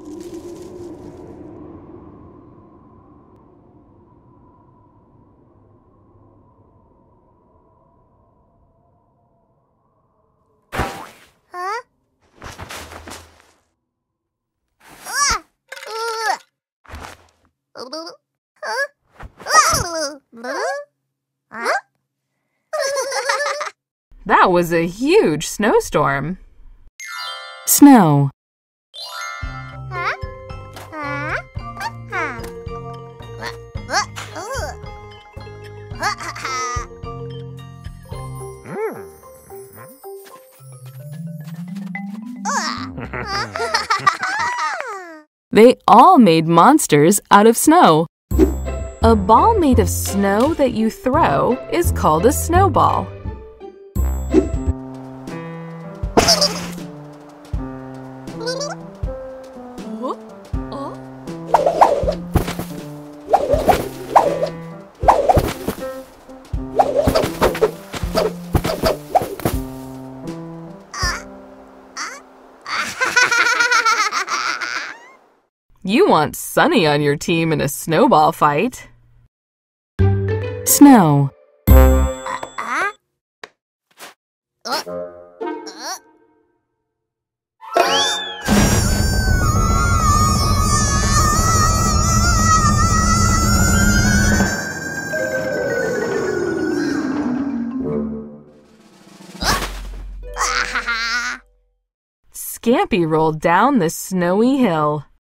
That was a huge snowstorm. Snow. They all made monsters out of snow. A ball made of snow that you throw is called a snowball. You want Sunny on your team in a snowball fight. Snow. Scampy rolled down the snowy hill.